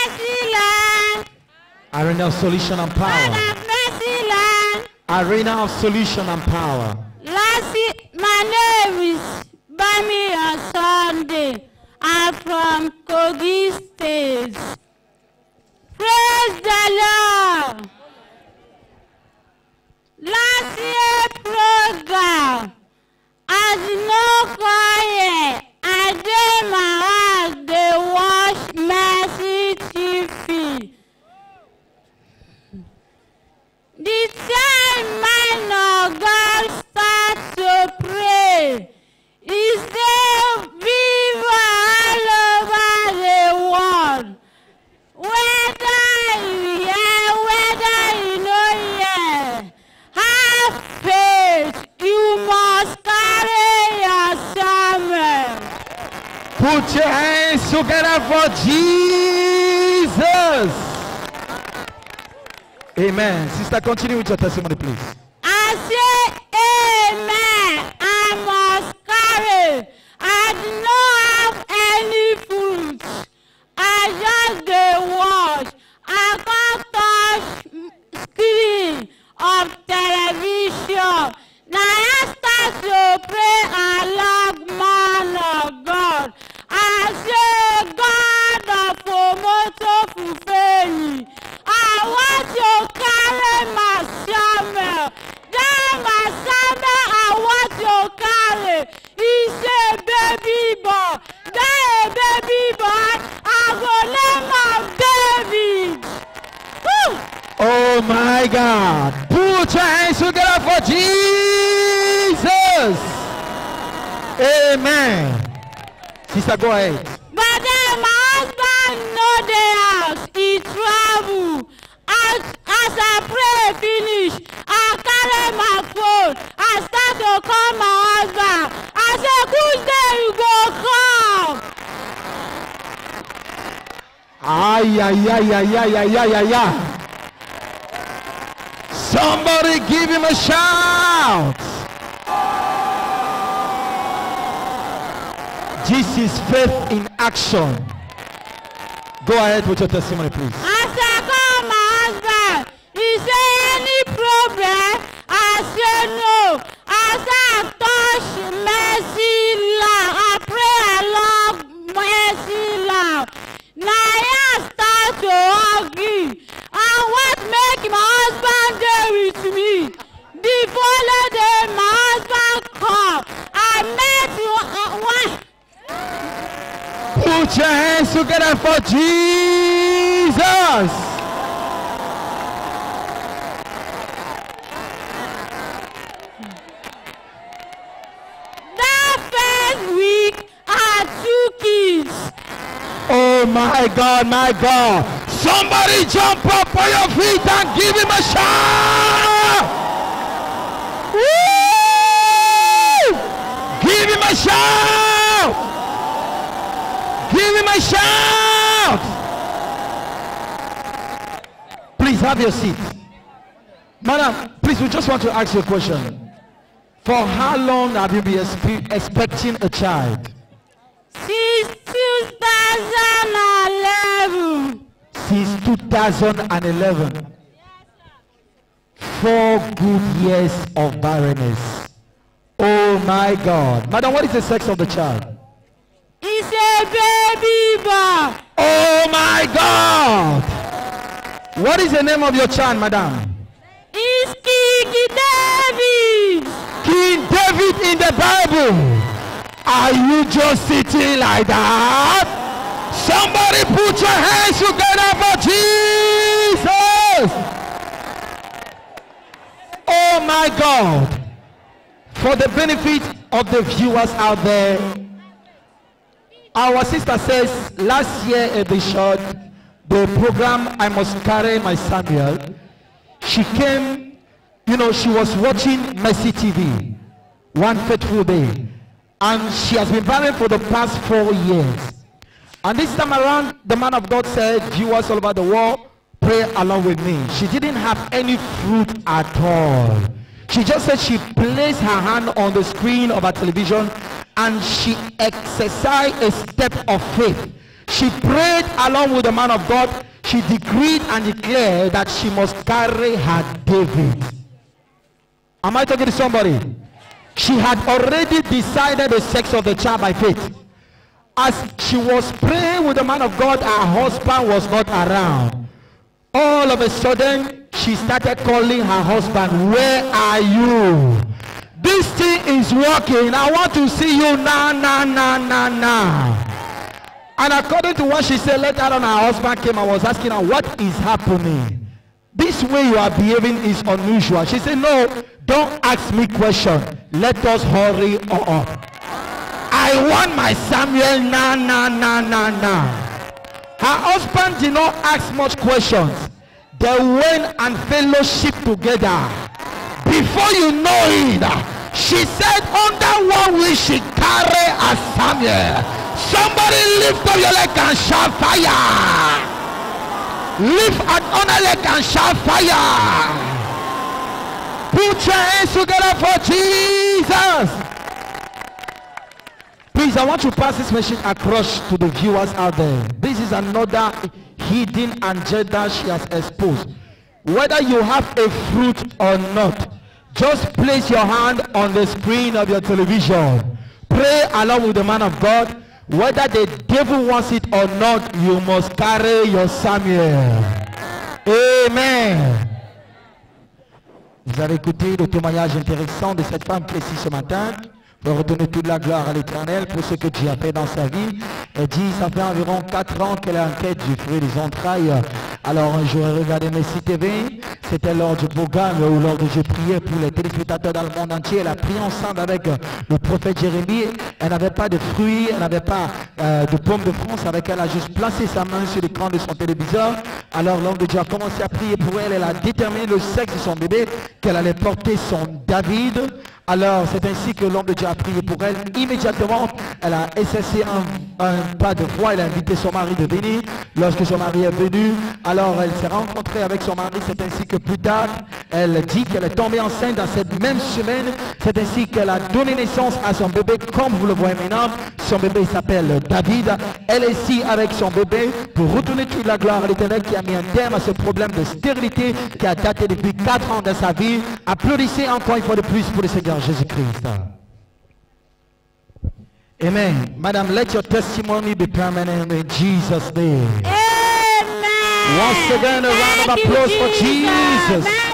Mercyland. Arena of solution and power. Mercyland. Arena of solution and power. My name is Bami Sunday. I'm from Kogi State. Praise the Lord. Last year program, as no quiet, I did my house, they watch Mercy TV. The time man of God starts to pray, is there fever all over the world. Whether you hear, whether you know hear, have faith, you must carry your sermon. Put your hands together for Jesus. Amen. Sister, continue with your testimony, please. I say amen. I must carry. I do not have any fruit. I just dey watch. I can't touch screen of television. Now I start to pray along man of God. I say God of Omoto Fufeyi. I want to carry my sermon. Then my sermon I want to carry. He say baby boy. Then a baby boy. I go name him David. Woo! Oh my God. Put your hands together for Jesus. Amen. Sister, go ahead. But then my husband know the house. He travel. As I pray finish, I carry my phone. I start to call my husband. I say, which day you go come? Ay, ay, ay, ay, ay, ay, ay, ay, ay. Somebody give him a shout. This is faith in action. Go ahead with your testimony, please. As I call my husband, he say, any problem? I say no. As I touch Mercy Lamb, I pray along Mercy Lamb. Now I start to argue. I want to make my husband there with me. The following day, my husband come. I met one. Put your hands together for Jesus. That first week, I had 2 kids. Oh my God, my God. Somebody jump up on your feet and give him a shout. Woo! Give him a shout. Give him a shout. Please have your seat. Madam, please, we just want to ask you a question. For how long have you been expecting a child? Since 2011. Since 2011. 4 good years of barrenness. Oh my God. Madam, what is the sex of the child? It's a baby boy. Oh my God. What is the name of your child, madam? It's King David. King David in the Bible. Are you just sitting like that? Somebody put your hands together for Jesus. Oh my God. For the benefit of the viewers out there, our sister says last year at the short, the program I Must Carry My Samuel, she came, she was watching Mercy TV, One Faithful Day, and she has been barren for the past 4 years. And this time around, the man of God said, viewers all over the world, pray along with me. She didn't have any fruit at all. She just said she placed her hand on the screen of her television and she exercised a step of faith. She prayed along with the man of God. She decreed and declared that she must carry her David. Am I talking to somebody? She had already decided the sex of the child by faith. As she was praying with the man of God, her husband was not around. All of a sudden, she started calling her husband, "Where are you? This thing is working. I want to see you now, now, now, now, now." And according to what she said, later on her husband came and was asking her, "What is happening? This way you are behaving is unusual." She said, "No, don't ask me questions. Let us hurry up. I want my Samuel now, now, now, now, now." Her husband did not ask much questions. They went and fellowship together. Before you know it, she said, "Under one wing she carry a Samuel." Somebody lift up your leg and shout fire. Lift another leg and shout fire. Put your hands together for Jesus. Please, I want to pass this message across to the viewers out there. This is another hidden agenda she has exposed. Whether you have a fruit or not, just place your hand on the screen of your television. Pray along with the man of God. Whether the devil wants it or not, you must carry your Samuel. Amen. Vous avez écouté le témoignage intéressant de cette femme qui est ici ce matin. Pour redonner toute la gloire à l'Éternel pour ce que Dieu a fait dans sa vie. Elle dit, ça fait environ 4 ans qu'elle est en quête du fruit des entrailles. Alors un jour, elle regardait Messi TV. C'était lors du programme où lors de je priais pour les téléspectateurs dans le monde entier. Elle a prié ensemble avec le prophète Jérémie. Elle n'avait pas de fruits, elle n'avait pas de pommes de France. Avec elle a juste placé sa main sur l'écran de son téléviseur. Alors l'homme de Dieu a commencé à prier pour elle. Elle a déterminé le sexe de son bébé, qu'elle allait porter son David. Alors c'est ainsi que l'homme de Dieu a prié pour elle. Immédiatement, elle a exercé un pas de foi. Elle a invité son mari de venir. Lorsque son mari est venu, alors elle s'est rencontrée avec son mari. C'est ainsi que plus tard, elle dit qu'elle est tombée enceinte dans cette même semaine. C'est ainsi qu'elle a donné naissance à son bébé. Comme vous le voyez maintenant, son bébé s'appelle David. Elle est ici avec son bébé pour retourner toute la gloire à l'Éternel qui a mis un terme à ce problème de stérilité qui a daté depuis 4 ans de sa vie. Applaudissez encore une fois de plus pour le Seigneur Jésus-Christ. Amen. Madam, let your testimony be permanent in Jesus' name. Amen. Once again, a round of applause for Jesus.